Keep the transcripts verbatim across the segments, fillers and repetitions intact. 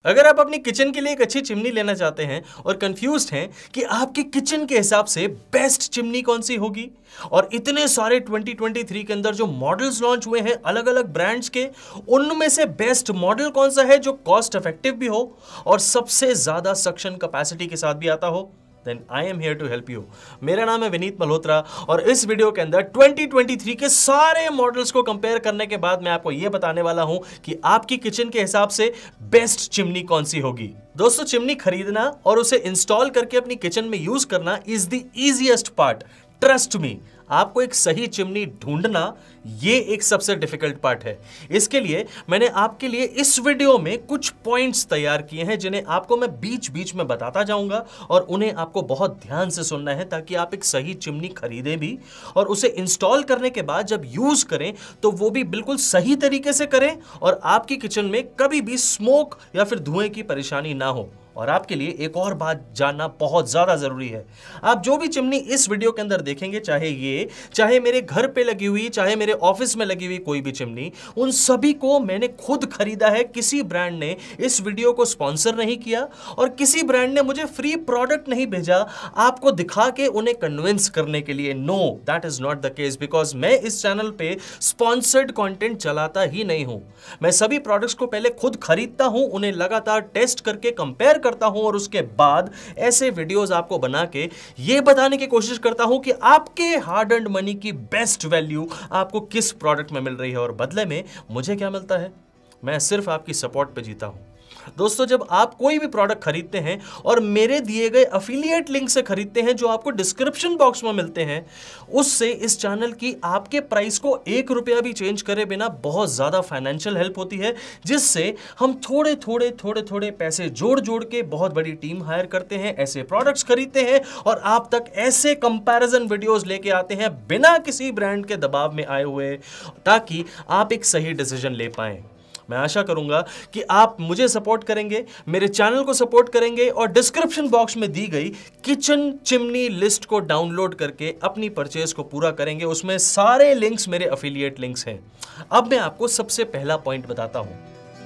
अगर आप अपनी किचन के लिए एक अच्छी चिमनी लेना चाहते हैं और कंफ्यूज्ड हैं कि आपकी किचन के हिसाब से बेस्ट चिमनी कौन सी होगी, और इतने सारे ट्वेंटी ट्वेंटी थ्री के अंदर जो मॉडल्स लॉन्च हुए हैं अलग अलग ब्रांड्स के, उनमें से बेस्ट मॉडल कौन सा है जो कॉस्ट इफेक्टिव भी हो और सबसे ज्यादा सक्शन कैपेसिटी के साथ भी आता हो, then I am here to help you। मेरा नाम है विनीत मल्होत्रा और इस वीडियो के अंदर ट्वेंटी ट्वेंटी थ्री के सारे मॉडल्स को कंपेयर करने के बाद मैं आपको यह बताने वाला हूं कि आपकी किचन के हिसाब से बेस्ट चिमनी कौन सी होगी। दोस्तों, चिमनी खरीदना और उसे इंस्टॉल करके अपनी किचन में यूज करना is the easiest part. Trust me, आपको एक सही चिमनी ढूंढना ये एक सबसे डिफिकल्ट पार्ट है। इसके लिए मैंने आपके लिए इस वीडियो में कुछ पॉइंट्स तैयार किए हैं जिन्हें आपको मैं बीच बीच में बताता जाऊंगा और उन्हें आपको बहुत ध्यान से सुनना है ताकि आप एक सही चिमनी खरीदें भी और उसे इंस्टॉल करने के बाद जब यूज करें तो वो भी बिल्कुल सही तरीके से करें और आपकी किचन में कभी भी स्मोक या फिर धुएं की परेशानी ना हो। और आपके लिए एक और बात जानना बहुत ज्यादा जरूरी है, आप जो भी चिमनी इस वीडियो के अंदर देखेंगे, चाहे ये चाहे मेरे घर पे लगी हुई चाहे मेरे ऑफिस में लगी हुई कोई भी चिमनी, उन सभी को मैंने खुद खरीदा है। किसी ब्रांड ने इस वीडियो को स्पॉन्सर नहीं किया और किसी ब्रांड ने मुझे फ्री प्रोडक्ट नहीं भेजा आपको दिखा के उन्हें कन्विंस करने के लिए। No, that is not the case, because मैं इस चैनल पे स्पॉन्सर्ड कंटेंट चलाता ही नहीं हूं। मैं सभी प्रोडक्ट्स को पहले खुद खरीदता हूं, उन्हें लगातार टेस्ट करके कंपेयर करता हूं और उसके बाद ऐसे वीडियोस आपको बना के यह बताने की कोशिश करता हूं कि आपके हार्ड अर्न्ड मनी की बेस्ट वैल्यू आपको किस प्रोडक्ट में मिल रही है और बदले में मुझे क्या मिलता है। मैं सिर्फ आपकी सपोर्ट पे जीता हूं। दोस्तों, जब आप कोई भी प्रोडक्ट खरीदते हैं और मेरे दिए गए अफिलिएट लिंक से खरीदते हैं जो आपको डिस्क्रिप्शन बॉक्स में मिलते हैं, उससे इस चैनल की आपके प्राइस को एक रुपया भी चेंज करे बिना बहुत ज्यादा फाइनेंशियल हेल्प होती है, जिससे हम थोड़े थोड़े थोड़े थोड़े पैसे जोड़ जोड़ के बहुत बड़ी टीम हायर करते हैं, ऐसे प्रोडक्ट्स खरीदते हैं और आप तक ऐसे कंपैरिजन वीडियोस लेके आते हैं बिना किसी ब्रांड के दबाव में आए हुए, ताकि आप एक सही डिसीजन ले पाएं। मैं आशा करूंगा कि आप मुझे सपोर्ट करेंगे, मेरे चैनल को सपोर्ट करेंगे और डिस्क्रिप्शन बॉक्स में दी गई किचन चिमनी लिस्ट को डाउनलोड करके अपनी परचेज को पूरा करेंगे। उसमें सारे लिंक्स मेरे अफिलिएट लिंक्स हैं। अब मैं आपको सबसे पहला पॉइंट बताता हूं।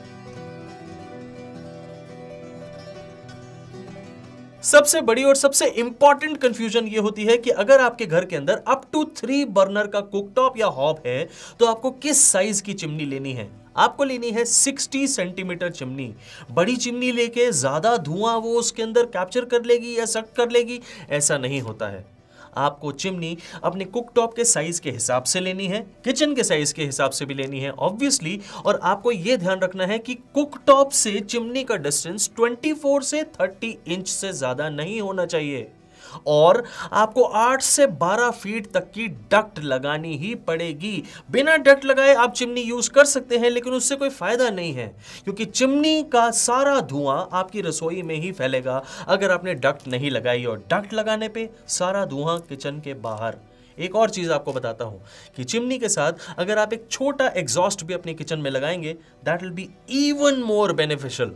सबसे बड़ी और सबसे इंपॉर्टेंट कंफ्यूजन यह होती है कि अगर आपके घर के अंदर अप टू थ्री बर्नर का कुकटॉप या हॉब है तो आपको किस साइज की चिमनी लेनी है। आपको लेनी है साठ सेंटीमीटर चिमनी। बड़ी चिमनी लेके ज्यादा धुआं वो उसके अंदर कैप्चर कर लेगी या सक कर लेगी, ऐसा नहीं होता है। आपको चिमनी अपने कुकटॉप के साइज के हिसाब से लेनी है, किचन के साइज के हिसाब से भी लेनी है ऑब्वियसली, और आपको यह ध्यान रखना है कि कुकटॉप से चिमनी का डिस्टेंस चौबीस से तीस इंच से ज्यादा नहीं होना चाहिए और आपको आठ से बारह फीट तक की डक्ट लगानी ही पड़ेगी। बिना डक्ट लगाए आप चिमनी यूज कर सकते हैं लेकिन उससे कोई फायदा नहीं है, क्योंकि चिमनी का सारा धुआं आपकी रसोई में ही फैलेगा अगर आपने डक्ट नहीं लगाई, और डक्ट लगाने पे सारा धुआं किचन के बाहर। एक और चीज आपको बताता हूं कि चिमनी के साथ अगर आप एक छोटा एग्जॉस्ट भी अपनी किचन में लगाएंगे, that will be even more beneficial.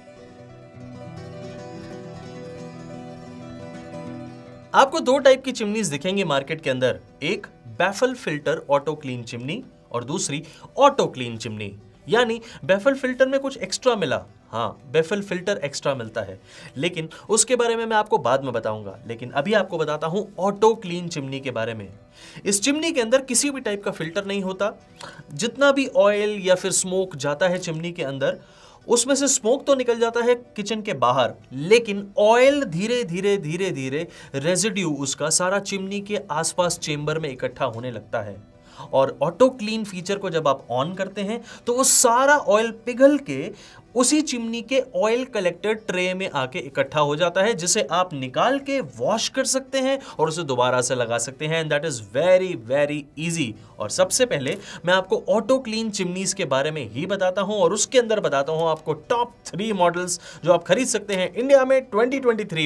आपको दो टाइप की चिमनीज दिखेंगी मार्केट के अंदर, एक baffle filter auto clean chimney और दूसरी ऑटो क्लीन चिमनी। यानी बैफल फिल्टर में कुछ एक्स्ट्रा मिला, हाँ बैफल फिल्टर एक्स्ट्रा मिलता है, लेकिन उसके बारे में मैं आपको बाद में बताऊंगा। लेकिन अभी आपको बताता हूं ऑटो क्लीन चिमनी के बारे में। इस चिमनी के अंदर किसी भी टाइप का फिल्टर नहीं होता। जितना भी ऑयल या फिर स्मोक जाता है चिमनी के अंदर, उसमें से स्मोक तो निकल जाता है किचन के बाहर, लेकिन ऑयल धीरे धीरे धीरे धीरे रेजिड्यू उसका सारा चिमनी के आसपास चेंबर में इकट्ठा होने लगता है। और ऑटो क्लीन फीचर को जब आप ऑन करते हैं तो वो सारा ऑयल पिघल के उसी चिमनी के ऑयल कलेक्टर ट्रे में आके इकट्ठा हो जाता है, जिसे आप निकाल के वॉश कर सकते हैं और उसे दोबारा से लगा सकते हैं। And that is very very easy. और सबसे पहले मैं आपको ऑटो क्लीन चिमनीज के बारे में ही बताता हूं और उसके अंदर बताता हूं आपको टॉप थ्री मॉडल्स जो आप खरीद सकते हैं इंडिया में ट्वेंटी ट्वेंटी थ्री में।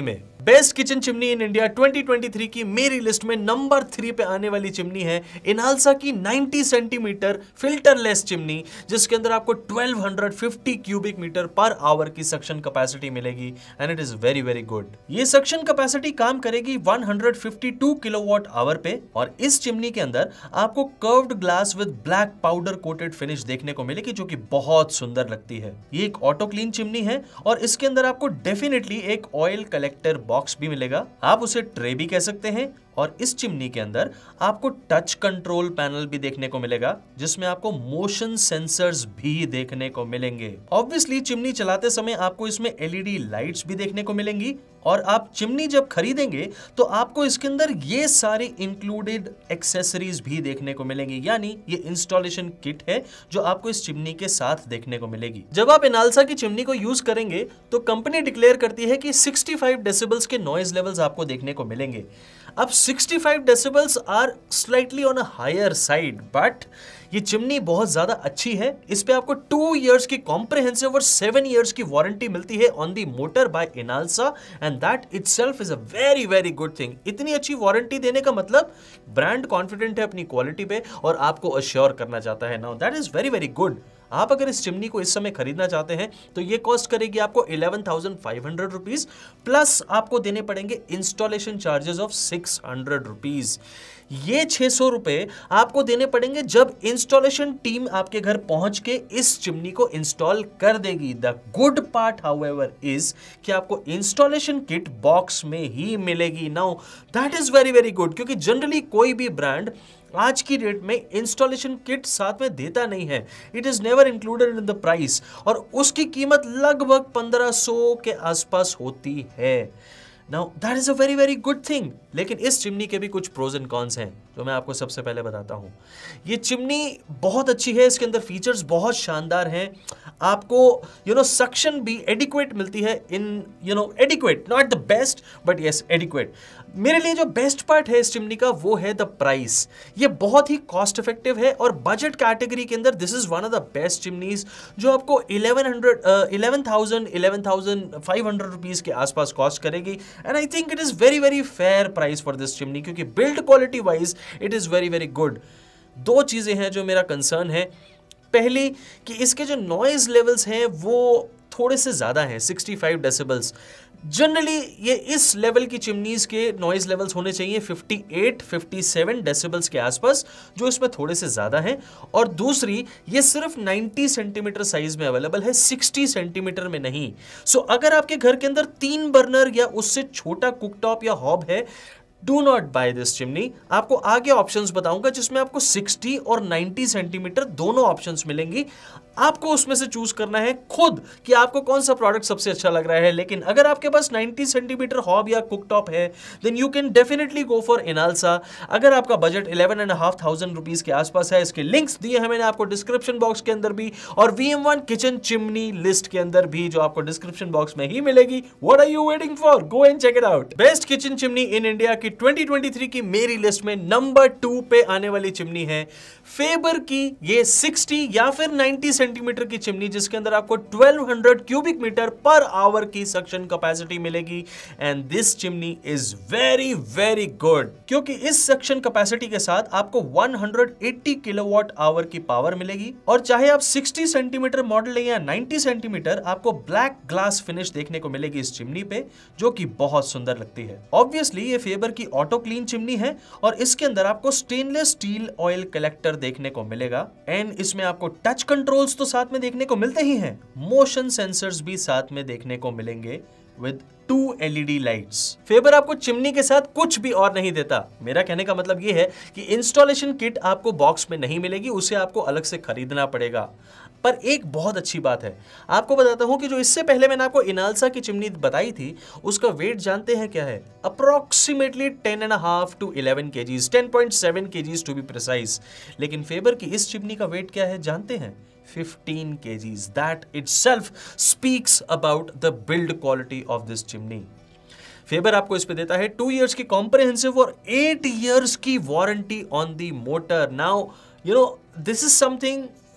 Best kitchen chimney in India twenty twenty three की मेरी लिस्ट में नंबर थ्री पे आने वाली चिमनी है इनालसा की नाइंटी सेंटीमीटर फिल्टरलेस चिमनी, जिसके अंदर आपको twelve fifty cubic metre per hour की सक्शन कैपेसिटी मिलेगी and it is very very good. ये सक्शन कैपेसिटी काम करेगी one fifty two kilowatt hour पे और इस चिमनी के अंदर आपको curved glass with black powder coated finish देखने को मिलेगी जो कि बहुत सुंदर लगती है। ये एक ऑटो क्लीन चिमनी है और इसके अंदर आपको डेफिनेटली एक ऑयल कलेक्टर बॉक्स भी मिलेगा, आप उसे ट्रे भी कह सकते हैं। और इस चिमनी के अंदर आपको टच कंट्रोल पैनल भी देखने को मिलेगा जिसमें आपको मोशन सेंसर्स भी देखने को मिलेंगे। ऑब्वियसली चिमनी चलाते समय आपको इसमें एलईडी लाइट्स भी देखने को मिलेंगी और आप चिमनी जब खरीदेंगे तो आपको इसके अंदर ये सारी इंक्लूडेड एक्सेसरीज भी देखने को मिलेंगी, यानी ये इंस्टॉलेशन किट है जो आपको इस चिमनी के साथ देखने को मिलेगी। जब आप इनालसा की चिमनी को यूज करेंगे तो कंपनी डिक्लेयर करती है कि सिक्सटी फाइव डेसिबल्स के नॉइज लेवल्स आपको देखने को मिलेंगे। अब sixty five decibels are slightly on a higher side, but ये चिमनी बहुत ज्यादा अच्छी है। इस पे आपको टू इयर्स की कॉम्प्रिहेंसिव और सेवन इयर्स की वारंटी मिलती है on the motor by Inalsa and that itself is a very very good thing. इतनी अच्छी वारंटी देने का मतलब ब्रांड कॉन्फिडेंट है अपनी क्वालिटी पे और आपको अश्योर करना चाहता है। Now that is very very good. आप अगर इस चिमनी को इस समय खरीदना चाहते हैं तो ये कॉस्ट करेगी आपको eleven thousand five hundred rupees plus आपको देने पड़ेंगे installation charges of six hundred rupees. ये छह सौ रुपए आपको देने पड़ेंगे जब इंस्टॉलेशन टीम आपके घर पहुंच के इस चिमनी को इंस्टॉल कर देगी। The good part however is कि आपको इंस्टॉलेशन किट बॉक्स में ही मिलेगी। Now that is very very good, क्योंकि जनरली कोई भी ब्रांड आज की डेट में इंस्टॉलेशन किट साथ में देता नहीं है। It is never included in the price और उसकी कीमत लगभग पंद्रह सौ के आसपास होती है। Now that is a very very good thing. लेकिन इस चिमनी के भी कुछ प्रोज एंड कॉन्स हैं जो मैं आपको सबसे पहले बताता हूं। ये चिमनी बहुत अच्छी है, इसके अंदर फीचर्स बहुत शानदार हैं। आपको यू नो सक्शन भी एडिक्वेट मिलती है in you know adequate, not the best but yes adequate. मेरे लिए जो बेस्ट पार्ट है इस चिमनी का वो है द प्राइस। ये बहुत ही कॉस्ट इफेक्टिव है और बजट कैटेगरी के अंदर this is one of the best chimneys जो आपको eleven hundred eleven thousand eleven thousand five hundred rupees के आसपास कॉस्ट करेगी and I think it is very very fair price for this chimney, क्योंकि build quality wise it is very very good. दो चीजें हैं जो मेरा कंसर्न है। पहली कि इसके जो नॉइज लेवल्स हैं वो थोड़े से ज्यादा हैं, सिक्सटी फाइव डेसिबल्स। जनरली ये इस लेवल की चिमनीज के नॉइज लेवल्स होने चाहिए fifty eight fifty seven decibels के आसपास, जो इसमें थोड़े से ज्यादा हैं। और दूसरी, ये सिर्फ नाइंटी सेंटीमीटर साइज में अवेलेबल है, सिक्सटी सेंटीमीटर में नहीं। सो अगर आपके घर के अंदर तीन बर्नर या उससे छोटा कुकटॉप या हॉब है, do not buy this chimney. आपको आगे ऑप्शंस बताऊंगा जिसमें आपको सिक्सटी और नाइंटी सेंटीमीटर दोनों ऑप्शंस मिलेंगी। आपको उसमें से चूज करना है खुद कि आपको कौन सा प्रोडक्ट सबसे अच्छा लग रहा है। लेकिन अगर आपके पास नाइंटी सेंटीमीटर हॉब या कुकटॉप है then you can definitely go for Inalsa. अगर आपका budget eleven and half thousand rupees के आसपास है, इसके लिंक्स दिए हैं मैंने आपको डिस्क्रिप्शन बॉक्स के अंदर भी और we M one kitchen chimney list के अंदर भी, जो आपको डिस्क्रिप्शन बॉक्स में ही मिलेगी। What are you waiting for? Go and check it out. Best kitchen chimney in India की ट्वेंटी ट्वेंटी थ्री की मेरी लिस्ट में नंबर टू पे आने वाली चिमनी है फेबर की ये सिक्सटी या फिर नाइंटी सेंटीमीटर की चिमनी, जिसके अंदर आपको twelve hundred cubic metre per hour की सक्शन कैपेसिटी मिलेगी and this chimney is very very good, क्योंकि इस सक्शन कैपेसिटी के साथ आपको one hundred eighty kilowatt hour की पावर मिलेगी। और चाहे आप सिक्सटी सेंटीमीटर मॉडल लें या नाइंटी सेंटीमीटर, आपको ब्लैक ग्लास फिनिश देखने को मिलेगी इस चिमनी पे, जो कि बहुत सुंदर लगती है। ऑब्वियसली ये फेबर की ऑटो क्लीन चिमनी है और इसके अंदर आपको स्टेनलेस स्टील ऑयल कलेक्टर देखने को मिलेगा एंड इसमें आपको टच कंट्रोल्स तो साथ में देखने को मिलते ही हैं, मोशन सेंसर्स भी साथ में देखने को मिलेंगे with two LED lights. Faber आपको चिमनी के साथ कुछ भी और नहीं देता। मेरा कहने का मतलब यह है कि इंस्टॉलेशन किट आपको बॉक्स में नहीं मिलेगी, उसे आपको अलग से खरीदना पड़ेगा। पर एक बहुत अच्छी बात है, आपको बताता हूं कि जो इससे पहले मैंने आपको इनालसा की चिमनी बताई थी उसका वेट जानते हैं क्या है? Approximately ten and half to eleven KGs, ten point seven KGs to be precise. लेकिन फेबर की इस चिमनी का वेट क्या है जानते हैं? Fifteen KGs. That itself speaks about the build quality of this chimney. Faber आपको इस पे देता है टू इयर्स की कॉम्प्रिहेंसिव और एट इयर्स की warranty on the motor. Now you know this is something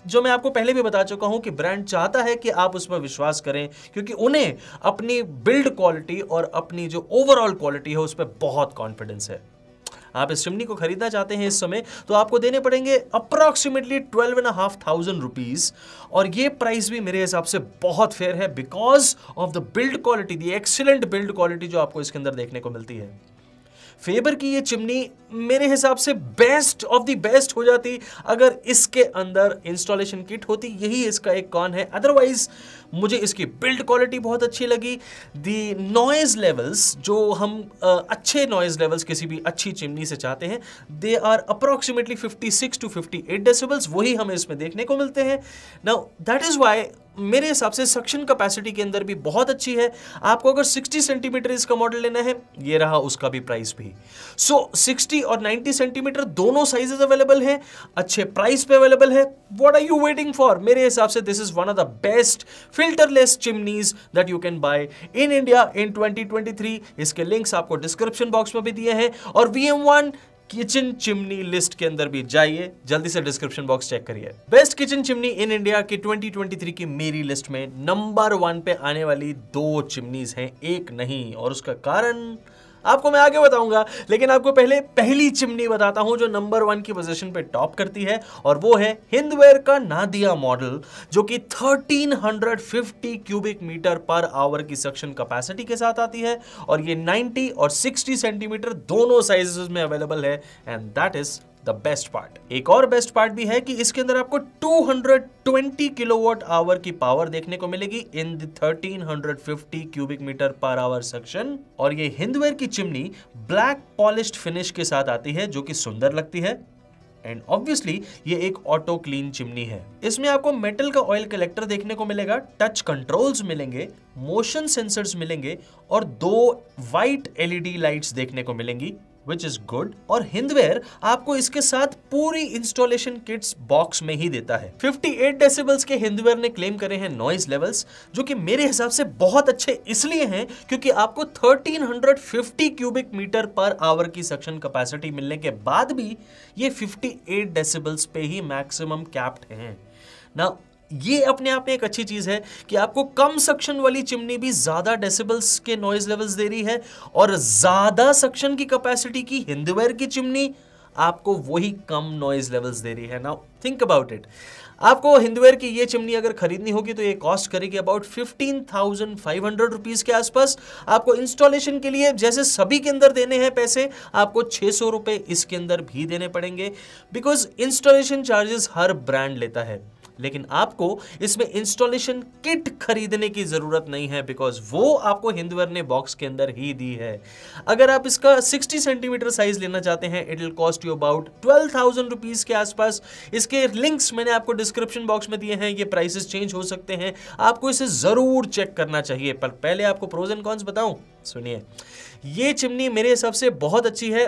जो मैं आपको पहले भी बता चुका हूं कि ब्रांड चाहता है कि आप उस पर विश्वास करें, क्योंकि उन्हें अपनी बिल्ड क्वालिटी और अपनी जो ओवरऑल क्वालिटी है उस पर बहुत कॉन्फिडेंस है। आप इस चिमनी को खरीदना चाहते हैं इस समय तो आपको देने पड़ेंगे approximately twelve and half thousand rupees, और ये प्राइस भी मेरे हिसाब से बहुत फेयर है because of the build quality, the excellent build quality जो आपको इसके अंदर देखने को मिलती है। फेबर की ये चिमनी मेरे हिसाब से बेस्ट ऑफ द बेस्ट हो जाती अगर इसके अंदर इंस्टॉलेशन किट होती, यही इसका एक कॉन है। अदरवाइज मुझे इसकी बिल्ड क्वालिटी बहुत अच्छी लगी। दी नॉइज लेवल्स जो हम आ, अच्छे नॉइज लेवल्स किसी भी अच्छी चिमनी से चाहते हैं, they are approximately fifty six to fifty eight decibels, वही हमें इसमें देखने को मिलते हैं। नाउ दैट इज व्हाई मेरे हिसाब से सक्शन कैपेसिटी के अंदर भी बहुत अच्छी है। आपको अगर सिक्सटी सेंटीमीटर इसका मॉडल लेना है, ये रहा उसका भी प्राइस भी। सो so, सिक्सटी और नाइंटी सेंटीमीटर दोनों साइजेस अवेलेबल हैं, अच्छे प्राइस पे अवेलेबल है। What are you waiting for? मेरे हिसाब से this is one of the best filterless chimneys that you can buy in India in twenty twenty three. इसके लिंक्स आपको डिस्क्रिप्शन बॉक्स में भी दिए हैं, और we M one kitchen chimney list के अंदर भी जाइए, जल्दी से डिस्क्रिप्शन बॉक्स चेक करिए। Best kitchen chimney in India की ट्वेंटी ट्वेंटी थ्री की मेरी लिस्ट में नंबर वन पे आने वाली दो चिमनीज हैं, एक नहीं, और उसका कारण आपको मैं आगे बताऊंगा। लेकिन आपको पहले पहली चिमनी बताता हूं जो नंबर वन की पोजीशन पे टॉप करती है, और वो है हिंदवेयर का नादिया मॉडल, जो कि thirteen fifty cubic metre per hour की सक्शन कैपेसिटी के साथ आती है, और ये नाइंटी और सिक्सटी सेंटीमीटर दोनों साइजेस में अवेलेबल है, and that is the best part. एक और बेस्ट पार्ट भी है कि इसके अंदर आपको two hundred twenty kilowatt hour की पावर देखने को मिलेगी in the thirteen fifty cubic metre per hour section. और ये हिंदवेयर की चिमनी ब्लैक पॉलिश्ड फिनिश के साथ आती है, जो कि सुंदर लगती है, एंड ऑब्वियसली ये एक ऑटो क्लीन चिमनी है। इसमें आपको मेटल का ऑयल कलेक्टर देखने को मिलेगा, टच कंट्रोल्स मिलेंगे, मोशन सेंसर्स मिलेंगे, और दो वाइट एलईडी लाइट्स देखने को मिलेंगी, which is good। और हिंदवेयर आपको इसके साथ पूरी इंस्टॉलेशन किट्स बॉक्स में ही देता है। फिफ्टी एट डेसिबल्स के हिंदवेयर ने क्लेम करे हैं नॉइज लेवल्स, जो कि मेरे हिसाब से बहुत अच्छे इसलिए हैं क्योंकि आपको thirteen fifty cubic metre per hour की सक्शन कैपेसिटी मिलने के बाद भी ये फिफ्टी एट डेसिबल्स पे ही मैक्सिमम कैप्ड हैं ना। ये अपने आप में एक अच्छी चीज है कि आपको कम सक्शन वाली चिमनी भी ज्यादा डेसिबल्स के नॉइज लेवल्स दे रही है, और ज्यादा सक्शन की कैपेसिटी की हिंदवेयर की चिमनी आपको वही कम नॉइज लेवल्स दे रही है। नाउ थिंक अबाउट इट, आपको हिंदवेयर की ये चिमनी अगर खरीदनी होगी तो ये कॉस्ट करेगी about fifteen thousand five hundred rupees के आसपास। आपको इंस्टॉलेशन के लिए जैसे सभी के अंदर देने हैं पैसे, आपको छह सौ रुपए इसके अंदर भी देने पड़ेंगे, बिकॉज इंस्टॉलेशन चार्जेस हर ब्रांड लेता है। लेकिन आपको इसमें इंस्टॉलेशन किट खरीदने की जरूरत नहीं है, बिकॉज वो आपको हिंदवेयर ने बॉक्स के अंदर ही दी है। अगर आप इसका सिक्सटी सेंटीमीटर साइज लेना चाहते हैं, it will cost you about twelve thousand rupees के आसपास। इसके लिंक्स मैंने आपको डिस्क्रिप्शन बॉक्स में दिए हैं, ये प्राइसेस चेंज हो सकते हैं, आपको इसे जरूर चेक करना चाहिए। पर पहले आपको प्रोज एंड कॉन्स बताऊं, सुनिए। ये चिमनी मेरे हिसाब से बहुत अच्छी है,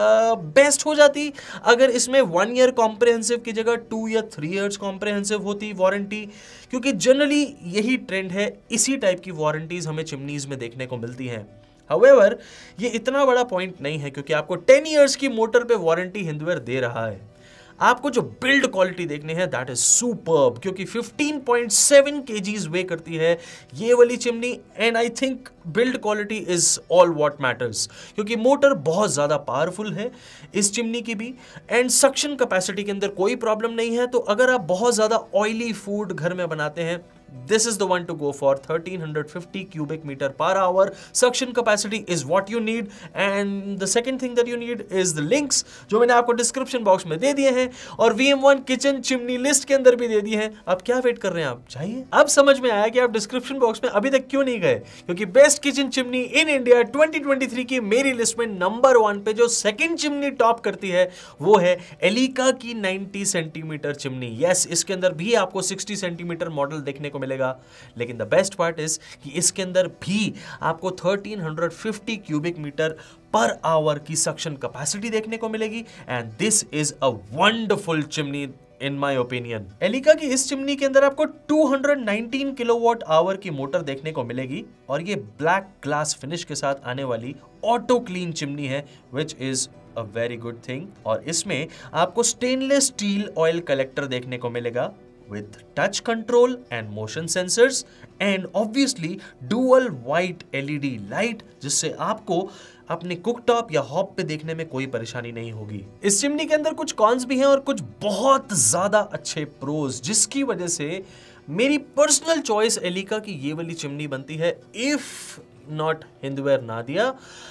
बेस्ट हो जाती अगर इसमें वन ईयर कॉम्प्रिहेंसिव की जगह टू या थ्री इयर्स कॉम्प्रिहेंसिव होती वारंटी, क्योंकि जनरली यही ट्रेंड है, इसी टाइप की वारंटीज हमें चिमनीज में देखने को मिलती हैं। However, ये इतना बड़ा पॉइंट नहीं है क्योंकि आपको टेन इयर्स की मोटर पे वारंटी हिंदवेयर दे रहा है। आपको जो बिल्ड क्वालिटी देखनी है दैट इज सुपर्ब, क्योंकि fifteen point seven KGs weigh करती है ये वाली chimney, and I think build quality is all what matters, क्योंकि मोटर बहुत ज़्यादा पावरफुल है इस चिमनी की भी, एंड सक्शन कैपेसिटी के अंदर कोई प्रॉब्लम नहीं है। तो अगर आप बहुत ज़्यादा ऑयली फूड घर में बनाते हैं, this is the one to go for। Thirteen fifty cubic meter per hour suction capacity is what you need, and the second thing that you need is the links जो मैंने आपको description box में दे दिए हैं, और we M one kitchen chimney list के अंदर भी दे दिए हैं। अब क्या वेट कर रहे हैं आप, चाहिए। अब समझ में आया कि आप डिस्क्रिप्शन बॉक्स में अभी तक क्यों नहीं गए, क्योंकि best kitchen chimney in India twenty twenty three की मेरी लिस्ट में नंबर वन पे जो सेकंड चिमनी टॉप करती है वो है एलिका की नाइंटी सेंटीमीटर चिमनी। यस, इसके अंदर भी आपको सिक्सटी सेंटीमीटर मॉडल देखने को मिलेगा, लेकिन द बेस्ट पार्ट इज कि इसके अंदर भी आपको thirteen fifty cubic metre per hour की सक्शन कैपेसिटी देखने को मिलेगी, and this is a wonderful chimney in my opinion. Elica की इस चिमनी के अंदर आपको two hundred nineteen kilowatt hour की मोटर देखने को मिलेगी, और ये ब्लैक ग्लास फिनिश के साथ आने वाली ऑटो क्लीन चिमनी है, which is a very good thing. और इसमें आपको स्टेनलेस स्टील ऑयल कलेक्टर देखने को मिलेगा, with touch control and motion sensors and obviously dual white L E D light, जिससे आपको अपने कुकटॉप या हॉब पे देखने में कोई परेशानी नहीं होगी। इस चिमनी के अंदर कुछ कॉन्स भी हैं और कुछ बहुत ज्यादा अच्छे प्रोज, जिसकी वजह से मेरी पर्सनल चॉइस एलिका की ये वाली चिमनी बनती है, if not Hindware Nadia,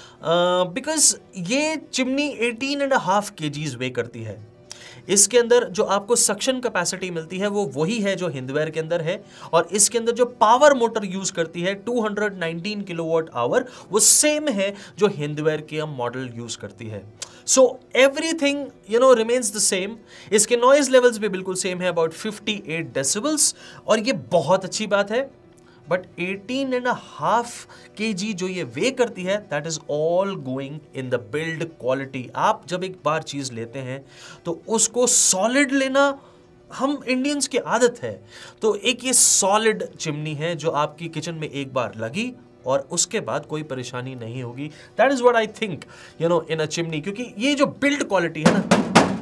because ये chimney eighteen and half KGs weigh करती है। इसके अंदर जो आपको सक्शन कैपेसिटी मिलती है वो वही है जो हिंदवेयर के अंदर है, और इसके अंदर जो पावर मोटर यूज करती है two hundred nineteen kilowatt hour, वो सेम है जो हिंदवेयर के मॉडल यूज करती है। So everything you know remains the same. इसके नॉइज लेवल्स भी बिल्कुल सेम है, अबाउट फिफ्टी एट डेसिबल्स, और ये बहुत अच्छी बात है। बट एटीन एंड हाफ के जी जो ये वे करती है, that is all going in the build quality. आप जब एक बार चीज लेते हैं तो उसको सॉलिड लेना हम इंडियंस की आदत है। तो एक ये सॉलिड चिमनी है जो आपकी किचन में एक बार लगी और उसके बाद कोई परेशानी नहीं होगी। That is what I think you know in a chimney, क्योंकि ये जो बिल्ड क्वालिटी है ना,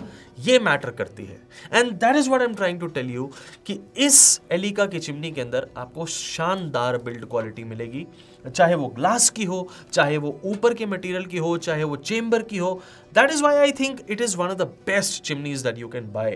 ये मैटर करती है। And that is what I am trying to tell you कि इस एलिका की चिमनी के अंदर आपको शानदार बिल्ड क्वालिटी मिलेगी, चाहे वो ग्लास की हो, चाहे वो ऊपर के मटेरियल की हो, चाहे वो चेंबर की हो। That is why I think it is one of the best chimneys that you can buy.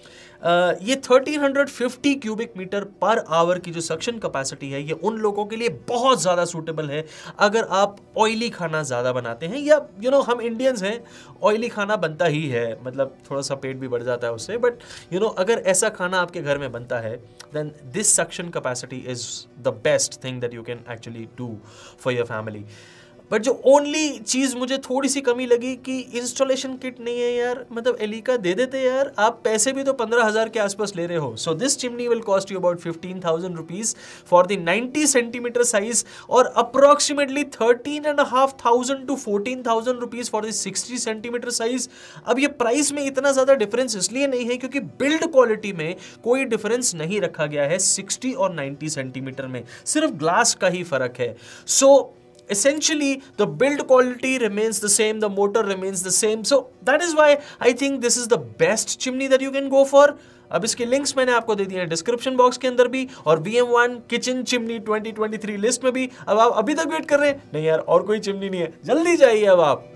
Uh, ये thirteen fifty cubic metre per hour की जो सक्शन कैपेसिटी है, ये उन लोगों के लिए बहुत ज़्यादा सूटेबल है अगर आप ऑयली खाना ज़्यादा बनाते हैं, या यू नो हम इंडियंस हैं, ऑयली खाना बनता ही है, मतलब थोड़ा सा पेट भी बढ़ जाता है उससे, बट यू नो अगर ऐसा खाना आपके घर में बनता है, then this suction capacity is the best thing that you can actually do for your family. But जो ओनली चीज़ मुझे थोड़ी सी कमी लगी कि इंस्टॉलेशन किट नहीं है यार, मतलब एलिका दे देते यार, आप पैसे भी तो पंद्रह हज़ार के आसपास ले रहे हो। So this chimney will cost you about fifteen thousand rupees for the ninety centimetre size, और approximately thirteen and half thousand to fourteen thousand rupees for the sixty centimetre size. अब ये प्राइस में इतना ज़्यादा डिफरेंस इसलिए नहीं है क्योंकि बिल्ड क्वालिटी में कोई डिफरेंस नहीं रखा गया है सिक्सटी और नाइन्टी सेंटीमीटर में, सिर्फ ग्लास का ही फर्क है। सो essentially the build quality remains the same, the motor remains the same, so that is why I think this is the best chimney that you can go for. अब इसके links मैंने आपको दे दिए हैं डिस्क्रिप्शन बॉक्स के अंदर भी, और we M one kitchen chimney twenty twenty three list में भी। अब आप अभी तक वेट कर रहे हैं, नहीं यार और कोई चिमनी नहीं है, जल्दी जाइए अब आप।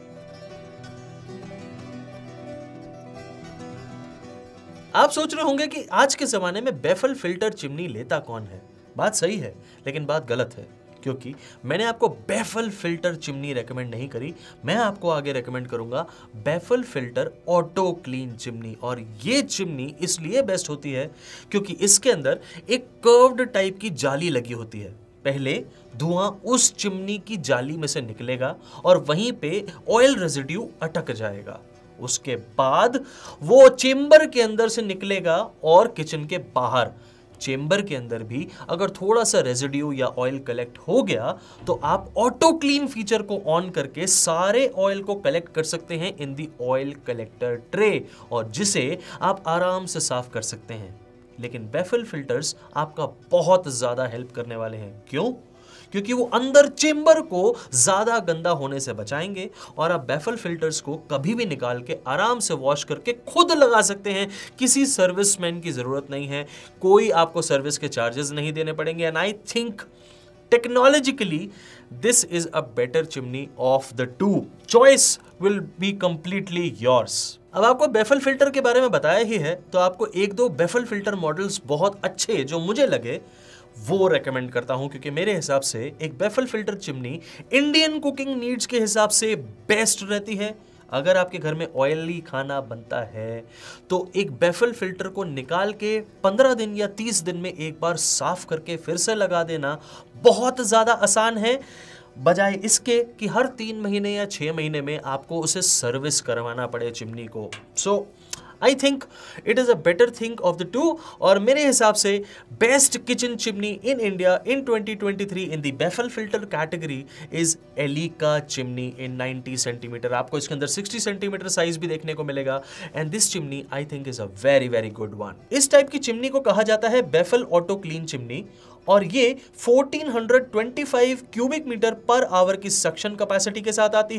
आप सोच रहे होंगे कि आज के जमाने में बेफल फिल्टर चिमनी लेता कौन है। बात सही है, लेकिन बात गलत है, क्योंकि मैंने आपको बेफल फिल्टर चिमनी रेकमेंड नहीं करी। मैं आपको आगे रेकमेंड करूंगा baffle filter auto clean chimney. और ये चिमनी इसलिए बेस्ट होती है क्योंकि इसके अंदर एक कर्व्ड टाइप की जाली लगी होती है। पहले धुआं उस चिमनी की जाली में से निकलेगा और वहीं पे ऑयल रेजिड्यू अटक जाएगा। उसके बाद वो चेंबर के अंदर से निकलेगा और किचन के बाहर चेंबर के अंदर भी अगर थोड़ा सा रेजिड्यू या ऑयल कलेक्ट हो गया तो आप ऑटो क्लीन फीचर को ऑन करके सारे ऑयल को कलेक्ट कर सकते हैं in the oil collector tray, और जिसे आप आराम से साफ कर सकते हैं। लेकिन बेफल फिल्टर्स आपका बहुत ज्यादा हेल्प करने वाले हैं। क्यों? क्योंकि वो अंदर चेंबर को ज्यादा गंदा होने से बचाएंगे, और आप बेफल फिल्टर्स को कभी भी निकाल के आराम से वॉश करके खुद लगा सकते हैं। किसी सर्विसमैन की जरूरत नहीं है, कोई आपको सर्विस के चार्जेस नहीं देने पड़ेंगे। And I think technologically this is a better chimney of the two. Choice will be completely yours. अब आपको बेफल फिल्टर के बारे में बताया ही है, तो आपको एक दो बेफल फिल्टर मॉडल्स बहुत अच्छे जो मुझे लगे वो रेकमेंड करता हूं, क्योंकि मेरे हिसाब से एक baffle filter chimney Indian cooking needs के हिसाब से बेस्ट रहती है। अगर आपके घर में ऑयली खाना बनता है तो एक बेफल फिल्टर को निकाल के पंद्रह दिन या तीस दिन में एक बार साफ करके फिर से लगा देना बहुत ज्यादा आसान है, बजाय इसके कि हर तीन महीने या छह महीने में आपको उसे सर्विस करवाना पड़े चिमनी को। So I think it is a better thing of the two, और मेरे हिसाब से best kitchen chimney in India in twenty twenty three in the baffle filter category is Elica chimney in ninety centimetre. आपको इसके अंदर sixty centimetre size भी देखने को मिलेगा, and this chimney I think is a very very good one. इस type की chimney को कहा जाता है बेफल ऑटो क्लीन चिमनी, और ये fourteen twenty five cubic metre per hour की सक्शन कैपेसिटी के साथ आती है।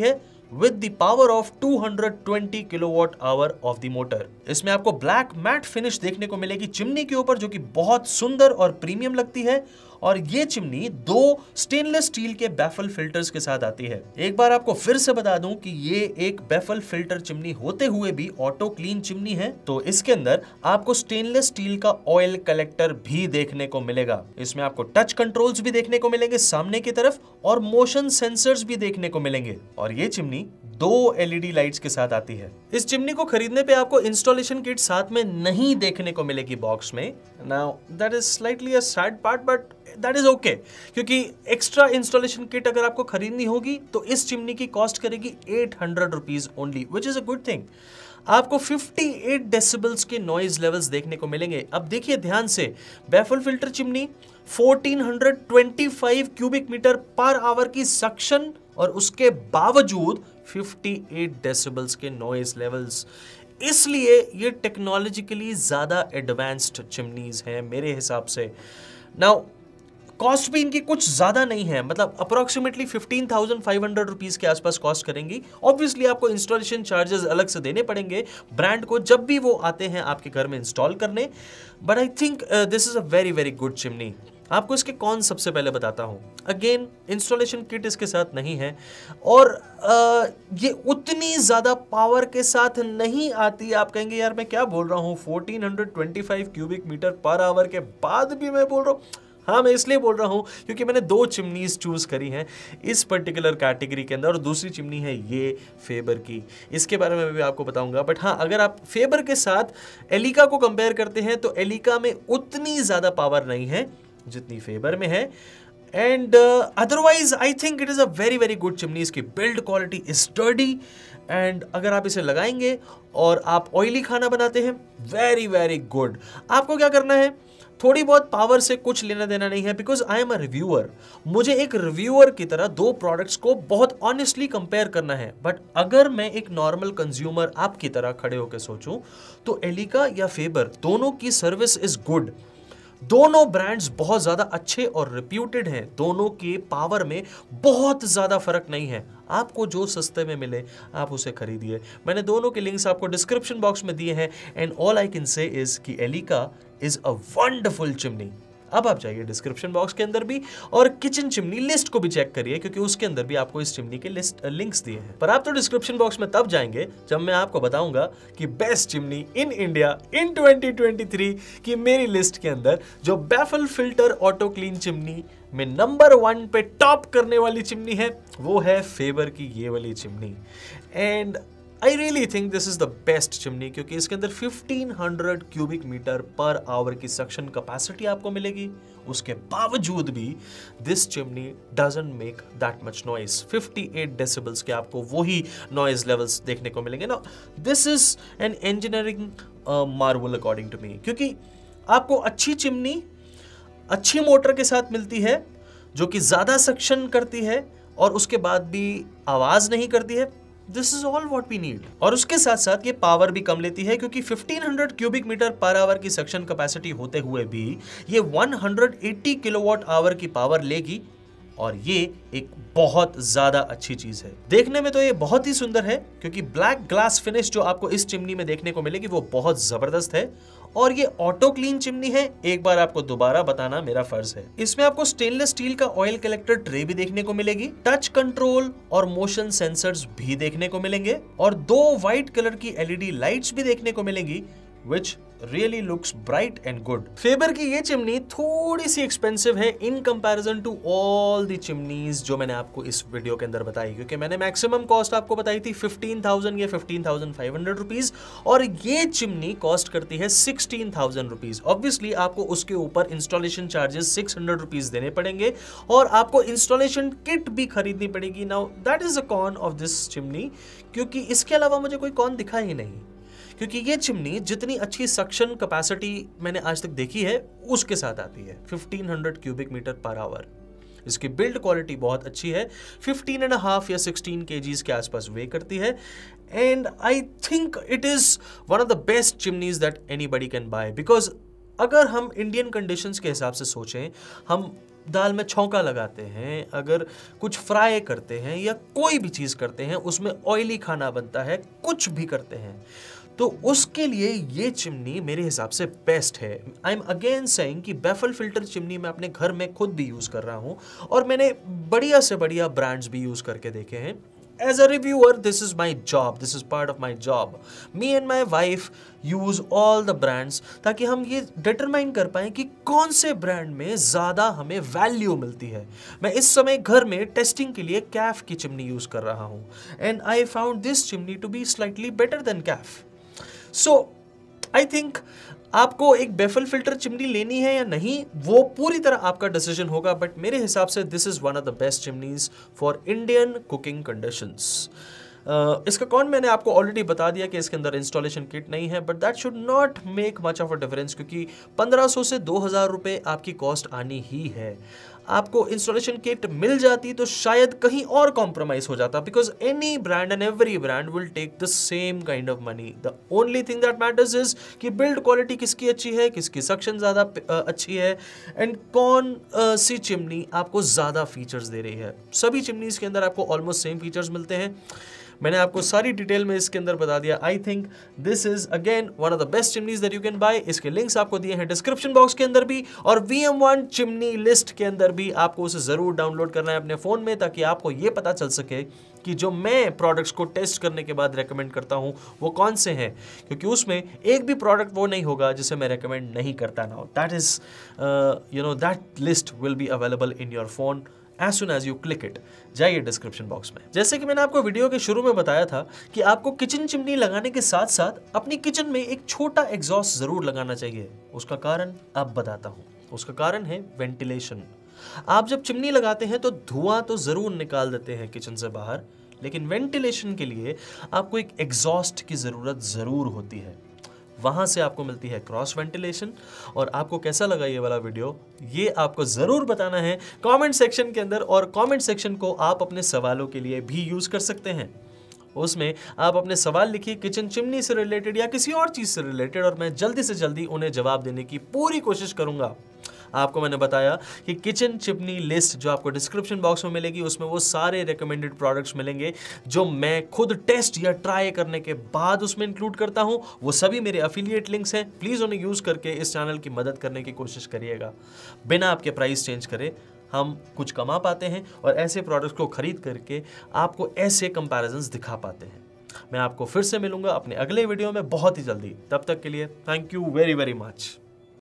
With the power of two hundred twenty kilowatt hour of the motor. इसमें आपको ब्लैक मैट फिनिश देखने को मिलेगी चिमनी के ऊपर, जो कि बहुत सुंदर और प्रीमियम लगती है। और ये चिमनी दो स्टेनलेस स्टील के बैफल फिल्टर्स के साथ आती है। एक बार आपको फिर से बता दूं कि ये एक बैफल फिल्टर चिमनी होते हुए भी ऑटो क्लीन चिमनी है, तो इसके अंदर आपको स्टेनलेस स्टील का ऑयल कलेक्टर भी देखने को मिलेगा। इसमें आपको टच कंट्रोल्स भी देखने को मिलेंगे सामने की तरफ, और मोशन सेंसर्स भी देखने को मिलेंगे। और ये चिमनी दो एलईडी लाइट्स के साथ आती है। इस चिमनी को खरीदने पे आपको इंस्टॉलेशन किट साथ में नहीं देखने को मिलेगी बॉक्स में। Now that is slightly a sad part, but that is okay, क्योंकि एक्स्ट्रा इंस्टॉलेशन किट अगर आपको खरीदनी होगी तो इस चिमनी की कॉस्ट करेगी eight hundred rupees only, which is a good thing. आपको अट्ठावन डेसिबल्स के नॉइज लेवल्स देखने को मिलेंगे। अब देखिए ध्यान से, बैफल फिल्टर चिमनी चौदह सौ पच्चीस क्यूबिक मीटर पर आवर की सक्शन, और उसके बावजूद अट्ठावन डेसिबल्स के नॉइज लेवल्स। इसलिए ये टेक्नोलॉजिकली ज्यादा एडवांस्ड चिमनीज हैं मेरे हिसाब से। नाउ कॉस्ट भी इनकी कुछ ज्यादा नहीं है, मतलब approximately fifteen thousand five hundred rupees के आसपास कॉस्ट करेंगी। ऑब्वियसली आपको इंस्टॉलेशन चार्जेस अलग से देने पड़ेंगे ब्रांड को जब भी वो आते हैं आपके घर में इंस्टॉल करने, but I think this is a very very good chimney. आपको इसके कौन सबसे पहले बताता हूं। अगेन इंस्टॉलेशन किट इसके साथ नहीं है, और आ, ये उतनी ज्यादा पावर के साथ नहीं आती। आप कहेंगे यार मैं क्या बोल रहा हूं, चौदह सौ पच्चीस क्यूबिक मीटर पर आवर के बाद भी मैं बोल रहा हूं। हाँ, मैं इसलिए बोल रहा हूं क्योंकि मैंने दो चिमनीज चूज करी हैं इस पर्टिकुलर कैटेगरी के अंदर, और दूसरी चिमनी है ये फेबर की। इसके बारे में भी आपको बताऊंगा। बट हाँ, अगर आप फेबर के साथ एलिका को कंपेयर करते हैं तो एलिका में उतनी ज्यादा पावर नहीं है जितनी फेबर में है। And otherwise I think it is a very very good chimney. इसकी build quality is sturdy, and अगर आप इसे लगाएंगे और आप ऑयली खाना बनाते हैं, वेरी वेरी गुड। आपको क्या करना है, थोड़ी बहुत पावर से कुछ लेना देना नहीं है, because I am a reviewer. मुझे एक रिव्यूअर की तरह दो प्रोडक्ट्स को बहुत ऑनेस्टली कंपेयर करना है। बट अगर मैं एक नॉर्मल कंज्यूमर आपकी तरह खड़े होकर सोचूं तो एलिका या फेबर दोनों की सर्विस इज गुड। दोनों ब्रांड्स बहुत ज्यादा अच्छे और रिप्यूटेड हैं। दोनों के पावर में बहुत ज्यादा फर्क नहीं है। आपको जो सस्ते में मिले आप उसे खरीदिए। मैंने दोनों के लिंक्स आपको डिस्क्रिप्शन बॉक्स में दिए हैं, and all I can say is कि Elica is a wonderful chimney. अब आप जाइए डिस्क्रिप्शन बॉक्स के अंदर भी और किचन चिमनी लिस्ट को भी चेक करिए, क्योंकि उसके अंदर भी आपको इस चिमनी के लिस्ट लिंक्स दिए हैं। पर आप तो डिस्क्रिप्शन बॉक्स में तब जाएंगे जब मैं आपको बताऊंगा कि best chimney in India in twenty twenty three की मेरी लिस्ट के अंदर जो baffle filter auto clean chimney में नंबर वन पे टॉप करने वाली चिमनी है, वो है फेबर की ये वाली chimney. And I really think this is the best chimney, क्योंकि इसके अंदर fifteen hundred cubic metre per hour की सक्शन कैपेसिटी आपको मिलेगी। उसके बावजूद भी this chimney doesn't make that much noise. अट्ठावन डेसिबल्स के आपको वही नॉइज लेवल्स देखने को मिलेंगे ना। This is an engineering marvel according to me, क्योंकि आपको अच्छी चिमनी अच्छी मोटर के साथ मिलती है जो कि ज्यादा सक्शन करती है और उसके बाद भी आवाज नहीं करती है। This is all what we need. और उसके साथ साथ ये पावर भी कम लेती है, क्योंकि fifteen hundred cubic metre per hour की सक्शन कैपेसिटी होते हुए भी ये one hundred eighty kilowatt hour की पावर लेगी, और ये एक बहुत ज्यादा अच्छी चीज है। देखने में तो ये बहुत ही सुंदर है, क्योंकि ब्लैक ग्लास फिनिश जो आपको इस चिमनी में देखने को मिलेगी वो बहुत जबरदस्त है, और ये ऑटो क्लीन चिमनी है। एक बार आपको दोबारा बताना मेरा फर्ज है। इसमें आपको स्टेनलेस स्टील का ऑयल कलेक्टर ट्रे भी देखने को मिलेगी, टच कंट्रोल और मोशन सेंसर्स भी देखने को मिलेंगे, और दो व्हाइट कलर की एलईडी लाइट्स भी देखने को मिलेंगी, which really looks bright and good. Faber की ये चिमनी थोड़ी सी एक्सपेंसिव है in comparison to all the chimneys जो मैंने आपको इस वीडियो के अंदर बताई, क्योंकि मैंने मैक्सिमम कॉस्ट आपको बताई थी फिफ्टीन थाउजेंड या fifteen thousand five hundred rupees, और ये चिमनी कॉस्ट करती है सिक्सटीन थाउजेंड रुपीज। ऑब्वियसली आपको उसके ऊपर installation charges six hundred rupees देने पड़ेंगे, और आपको इंस्टॉलेशन किट भी खरीदनी पड़ेगी। Now that is a con of this chimney, क्योंकि इसके अलावा मुझे कोई कॉन दिखा ही नहीं, क्योंकि ये चिमनी जितनी अच्छी सक्शन कैपेसिटी मैंने आज तक देखी है उसके साथ आती है। Fifteen hundred cubic metre per hour. इसकी बिल्ड क्वालिटी बहुत अच्छी है, फिफ्टीन एंड हाफ या सिक्सटीन केजीज के आसपास वे करती है, and I think it is one of the best chimneys that anybody can buy. Because अगर हम इंडियन कंडीशंस के हिसाब से सोचें, हम दाल में छौंका लगाते हैं, अगर कुछ फ्राई करते हैं या कोई भी चीज़ करते हैं, उसमें ऑयली खाना बनता है, कुछ भी करते हैं, तो उसके लिए ये चिमनी मेरे हिसाब से बेस्ट है। आई एम अगेन सेइंग कि बेफल फिल्टर चिमनी मैं अपने घर में खुद भी यूज़ कर रहा हूँ और मैंने बढ़िया से बढ़िया ब्रांड्स भी यूज़ करके देखे हैं। As a reviewer, this is my job. This is part of my job. Me and my wife use all the brands ताकि हम ये डिटरमाइन कर पाएं कि कौन से ब्रांड में ज़्यादा हमें वैल्यू मिलती है। मैं इस समय घर में टेस्टिंग के लिए कैफ की चिमनी यूज़ कर रहा हूँ and I found this chimney to be slightly better than Kaff. So I think आपको एक बेफल फिल्टर चिमनी लेनी है या नहीं, वो पूरी तरह आपका डिसीजन होगा, बट मेरे हिसाब से this is one of the best chimneys for Indian cooking conditions. Uh, इसका कौन मैंने आपको ऑलरेडी बता दिया कि इसके अंदर इंस्टॉलेशन किट नहीं है, but that should not make much of a difference, क्योंकि पंद्रह सौ से दो हज़ार रुपये आपकी कॉस्ट आनी ही है। आपको इंस्टॉलेशन किट मिल जाती तो शायद कहीं और कॉम्प्रोमाइज हो जाता, because any brand and every brand will take the same kind of money. The only thing that matters is कि बिल्ड क्वालिटी किसकी अच्छी है, किसकी सक्शन ज़्यादा अच्छी है, एंड कौन uh, सी चिमनी आपको ज़्यादा फीचर्स दे रही है। सभी चिमनीज के अंदर आपको ऑलमोस्ट सेम फीचर्स मिलते हैं। मैंने आपको सारी डिटेल में इसके अंदर बता दिया। I think this is again one of the best chimneys that you can buy. इसके लिंक्स आपको दिए हैं डिस्क्रिप्शन बॉक्स के अंदर भी, और we M one chimney list के अंदर भी। आपको उसे ज़रूर डाउनलोड करना है अपने फ़ोन में, ताकि आपको ये पता चल सके कि जो मैं प्रोडक्ट्स को टेस्ट करने के बाद रेकमेंड करता हूँ वो कौन से हैं, क्योंकि उसमें एक भी प्रोडक्ट वो नहीं होगा जिसे मैं रेकमेंड नहीं करता ना। That is you know that list will be available in your phone as soon as you click it। जाइए डिस्क्रिप्शन बॉक्स में। जैसे कि मैंने आपको वीडियो के शुरू में बताया था कि आपको किचन चिमनी लगाने के साथ साथ अपनी किचन में एक छोटा एग्जॉस्ट जरूर लगाना चाहिए। उसका कारण अब बताता हूँ। उसका कारण है वेंटिलेशन। आप जब चिमनी लगाते हैं तो धुआं तो जरूर निकाल देते हैं किचन से बाहर, लेकिन वेंटिलेशन के लिए आपको एक एग्जॉस्ट की जरूरत जरूर होती है। वहाँ से आपको मिलती है क्रॉस वेंटिलेशन। और आपको कैसा लगा ये वाला वीडियो, ये आपको ज़रूर बताना है कमेंट सेक्शन के अंदर, और कमेंट सेक्शन को आप अपने सवालों के लिए भी यूज़ कर सकते हैं। उसमें आप अपने सवाल लिखिए किचन चिमनी से रिलेटेड या किसी और चीज़ से रिलेटेड, और मैं जल्दी से जल्दी उन्हें जवाब देने की पूरी कोशिश करूँगा। आपको मैंने बताया कि किचन चिमनी लिस्ट जो आपको डिस्क्रिप्शन बॉक्स में मिलेगी, उसमें वो सारे रिकमेंडेड प्रोडक्ट्स मिलेंगे जो मैं खुद टेस्ट या ट्राई करने के बाद उसमें इंक्लूड करता हूं। वो सभी मेरे अफिलिएट लिंक्स हैं। प्लीज़ उन्हें यूज़ करके इस चैनल की मदद करने की कोशिश करिएगा। बिना आपके प्राइस चेंज करे हम कुछ कमा पाते हैं, और ऐसे प्रोडक्ट्स को खरीद करके आपको ऐसे कंपैरिजंस दिखा पाते हैं। मैं आपको फिर से मिलूंगा अपने अगले वीडियो में बहुत ही जल्दी। तब तक के लिए thank you very very much.